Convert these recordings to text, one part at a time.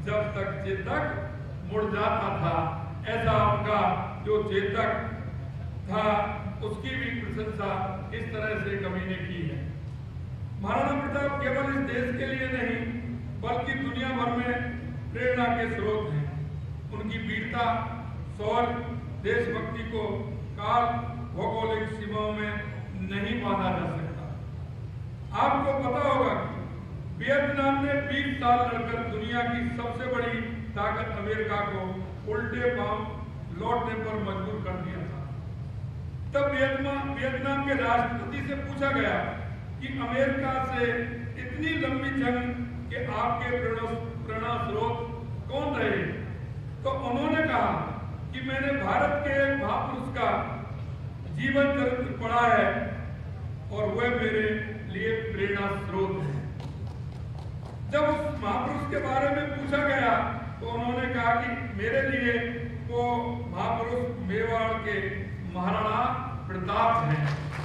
जब तक चेतक मुड़ जाता था। ऐसा उनका जो चेतक था उसकी भी प्रशंसा इस तरह से कवि ने की है। महाराणा प्रताप केवल इस देश के लिए नहीं बल्कि दुनिया भर में प्रेरणा के स्रोत हैं। उनकी वीरता, शौर्य, देशभक्ति को काल भौगोलिक सीमाओं में नहीं बांधा जा सकता। आपको पता होगा कि वियतनाम ने 20 साल लड़कर दुनिया की सबसे बड़ी ताकत अमेरिका को उल्टे पांव लौटने पर मजबूर कर दिया था। तब वियतनाम के राष्ट्रपति से पूछा गया कि अमेरिका से इतनी लंबी जंग के आपके प्रेरणा स्रोत कौन रहे? तो उन्होंने कहा कि मैंने भारत के एक महापुरुष का जीवन चरित्र पढ़ा है और वह मेरे लिए प्रेरणा स्रोत है। जब उस महापुरुष के बारे में पूछा गया तो उन्होंने कहा कि मेरे लिए वो महापुरुष मेवाड़ के महाराणा प्रताप हैं।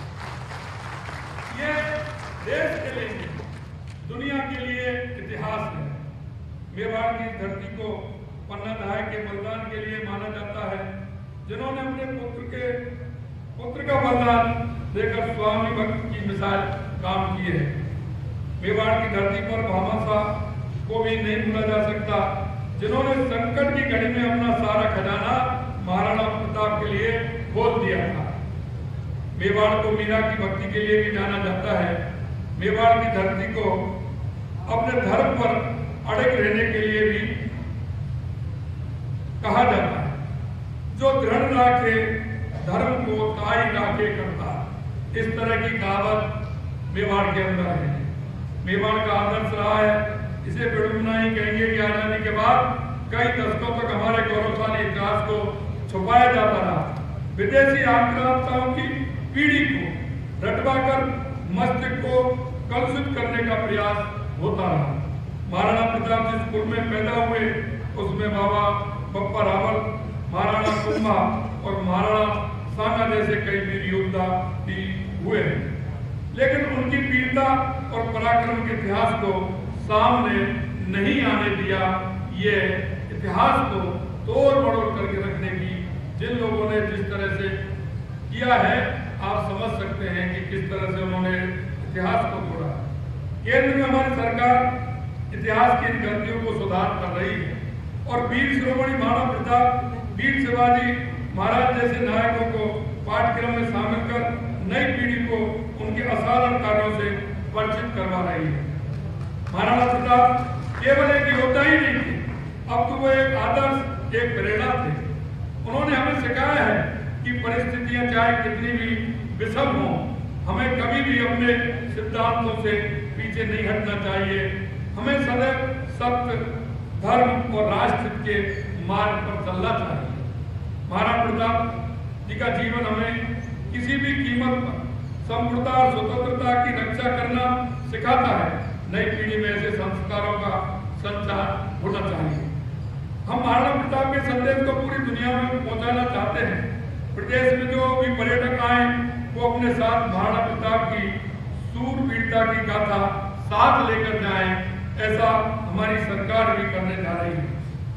ये देश के लिए, दुनिया के लिए इतिहास है। मेवाड़ की धरती को पन्ना दहाई के बलिदान के लिए माना जाता है, जिन्होंने अपने पुत्र का बलिदान देकर स्वामी भक्त की मिसाल काम की है। मेवाड़ की धरती पर भामा शाह को भी नहीं भूला जा सकता, जिन्होंने संकट की घड़ी में अपना सारा खजाना महाराणा प्रताप के लिए खोल दिया था। मेवाड़ को मीरा की भक्ति के लिए भी जाना जाता है। मेवाड़ की धरती को अपने धर्म पर अड़िग रहने के लिए भी कहा जाता है। जो दृढ़ राखे धर्म को ताई राखे करता, इस तरह की कहावत मेवाड़ के अंदर है। मेवाड़ का आदर्श रहा है। इसे बेड़ुमना ही कहेंगे कि आजादी के बाद कई दशकों तक हमारे गौरवशाली इतिहास को छुपाया जाता रहा। विदेशी आक्रामकताओं की पीढ़ी को रटवाकर मस्तिष्क को कलुषित करने का प्रयास होता रहा। महाराणा प्रताप जिस कुल में पैदा हुए उसमें बाबा बप्पा रावल, महाराणा कुंभा और महाराणा सांगा जैसे कई वीर योद्धा भी हुए हैं, लेकिन उनकी वीरता और पराक्रम के इतिहास को सामने नहीं आने दिया। ये इतिहास को तोड़ मरोड़ करके रखने की जिन लोगों ने जिस तरह से किया है, आप समझ सकते हैं कि किस तरह से उन्होंने इतिहास को तोड़ा। केंद्र में हमारी सरकार इतिहास की इन गलतियों को सुधार कर रही है और वीर शिरोमणि महाराणा प्रताप, वीर शिवाजी महाराज जैसे नायकों को पाठ्यक्रम में शामिल कर नई पीढ़ी को उनके असाधारण कार्यों से परिचित करवा रही है। महाराणा प्रताप केवल एक योद्धा ही नहीं थे, अब तो वो एक आदर्श, एक प्रेरणा थे। उन्होंने हमें सिखाया है कि परिस्थितियां चाहे कितनी भी विषम हों, हमें कभी भी अपने सिद्धांतों से पीछे नहीं हटना चाहिए। हमें सदैव सत्य, धर्म और राष्ट्र के मार्ग पर चलना चाहिए। महाराणा प्रताप जी का जीवन हमें किसी भी कीमत पर संप्रभुता और स्वतंत्रता की रक्षा करना सिखाता है। नई पीढ़ी में ऐसे संस्कारों का संचार होना चाहिए। हम महाराणा प्रताप के संदेश को पूरी दुनिया में पहुंचाना चाहते हैं। प्रदेश में जो भी पर्यटक आए वो अपने साथ महाराणा प्रताप की सूरवीरता की गाथा साथ लेकर जाएं, ऐसा हमारी सरकार भी करने जा रही है।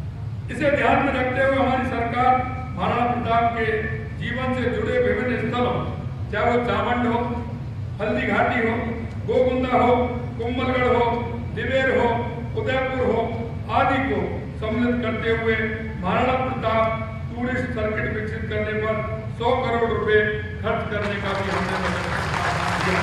इसे ध्यान में रखते हुए हमारी सरकार महाराणा प्रताप के जीवन से जुड़े विभिन्न स्थलों, चाहे वो चावंड हो, हल्दी घाटी हो, गोगुंदा हो, कुंभलगढ़ हो, दिवेर हो, उदयपुर हो आदि को सम्मिलित करते हुए महाराणा प्रताप टूरिस्ट सर्किट विकसित करने पर 100 करोड़ रुपए खर्च करने का भी हमने किया।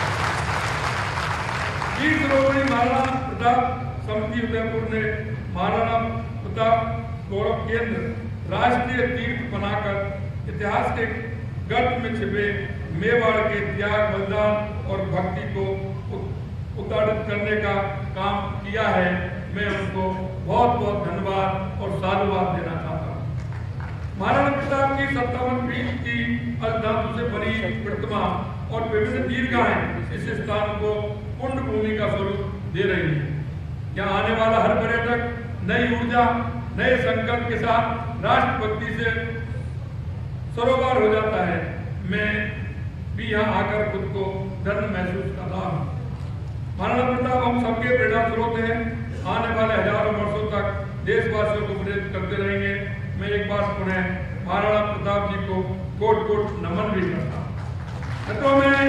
वीर शिरोमणि महाराणा प्रताप समिति उदयपुर ने महाराणा प्रताप गौरव केंद्र राष्ट्रीय तीर्थ बनाकर इतिहास के गर्त में छिपे मेवाड़ के त्याग, बलिदान और भक्ति को उतारित करने का काम किया है। मैं उनको बहुत बहुत धन्यवाद और साधुवाद देना चाहता हूँ। महाराणा प्रताप की 57 फीट की अष्टधातु से बनी प्रतिमा और विभिन्न दीर्घाएं इस स्थान को पुण्य भूमि का स्वरूप दे रही है। यहाँ आने वाला हर पर्यटक नई ऊर्जा, नए संकल्प के साथ राष्ट्रभक्ति से सरोवर हो जाता है। मैं भी यहाँ आकर खुद को धन्य महसूस कर रहा हूँ। महाराणा प्रताप हम सबके प्रेरणा स्रोत हैं। आने वाले हजारों वर्षों तक देशवासियों को प्रेरित करते रहेंगे। मैं एक बार पुनः महाराणा प्रताप जी को कोट कोट नमन भी करता हूँ। तो मैं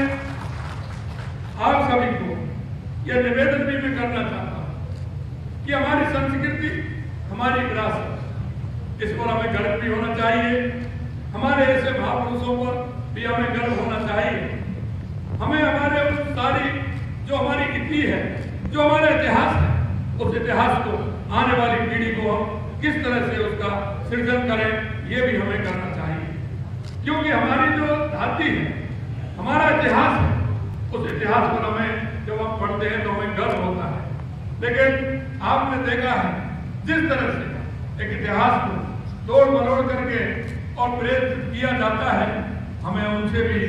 आप सभी को यह निवेदन भी मैं करना चाहता हूँ कि हमारी संस्कृति, हमारी विरासत, इस पर हमें गर्व भी होना चाहिए। हमारे ऐसे महापुरुषों पर भी हमें गर्व होना चाहिए। हमें हमारे उस सारी जो हमारी इति है, जो हमारा इतिहास है, उस इतिहास को आने वाली पीढ़ी को हम किस तरह से उसका सृजन करें, ये भी हमें करना चाहिए। क्योंकि हमारी जो धरती है, हमारा इतिहास है, उस इतिहास पर हमें जब हम पढ़ते हैं तो हमें गर्व होता है। लेकिन आपने देखा है जिस तरह से एक इतिहास को तोड़ मरोड़ करके और प्रेरित किया जाता है, हमें उनसे भी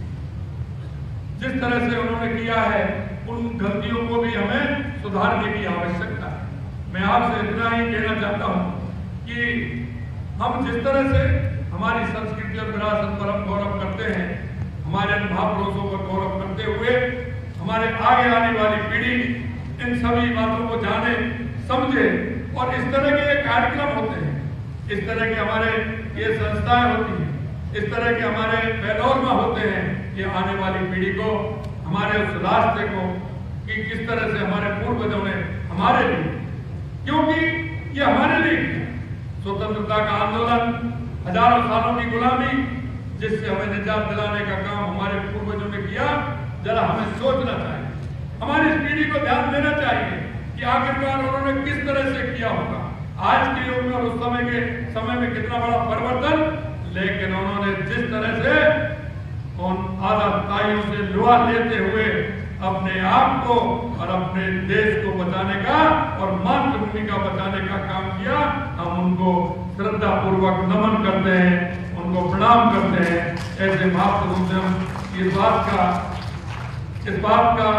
जिस तरह से उन्होंने किया है, उन गलतियों को भी हमें सुधारने की आवश्यकता है। मैं आपसे इतना ही कहना चाहता हूँ कि हम जिस तरह से हमारी संस्कृति और विरासत पर हम गौरव करते हैं, हमारे महापुरुषों पर गौरव करते हुए हमारे आगे आने वाली पीढ़ी इन सभी बातों को जाने, समझे। और इस तरह के ये कार्यक्रम होते हैं, इस तरह के हमारे ये संस्थाएं होती हैं, इस तरह के हमारे पैनोरमा होते हैं, ये आने वाली पीढ़ी को, हमारे उस रास्ते को कि किस तरह से हमारे पूर्वजों ने हमारे लिए, क्योंकि ये हमारे लिए स्वतंत्रता का आंदोलन, हजारों सालों की गुलामी, जिससे हमें निजात दिलाने का काम हमारे पूर्वजों ने किया, जरा हमें सोचना चाहिए, हमारी इस पीढ़ी को ध्यान देना चाहिए कि आखिरकार उन्होंने किस तरह से किया होगा। आज के युग में और उस समय में कितना बड़ा परिवर्तन, लेकिन उन्होंने जिस तरह से उन आजादाइयों से लुआ लेते हुए अपने आप को और अपने देश को बचाने का और मातृभूमि का बचाने का काम किया, हम उनको श्रद्धा पूर्वक नमन करते हैं, उनको प्रणाम करते हैं। ऐसे महापुरुषों से हम इस बात का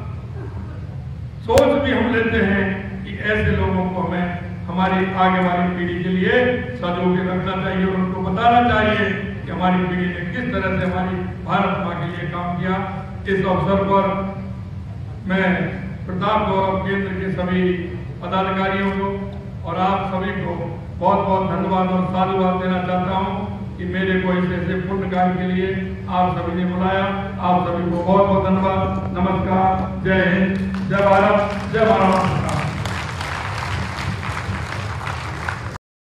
सोच भी हम लेते हैं कि ऐसे लोगों को हमें हमारी आगे वाली पीढ़ी के लिए सजो के रखना चाहिए और उनको बताना चाहिए कि हमारी पीढ़ी ने किस तरह से हमारी भारत माँ के लिए काम किया। इस अवसर पर मैं प्रताप गौरव केंद्र के सभी पदाधिकारियों को और आप सभी को बहुत बहुत धन्यवाद और साधुवाद देना चाहता हूँ कि मेरे को इस ऐसे पुण्य कार्य के लिए आप सभी ने बुलाया। आप सभी को बहुत बहुत धन्यवाद। नमस्कार, जय हिंद, जय भारत, जय भारत।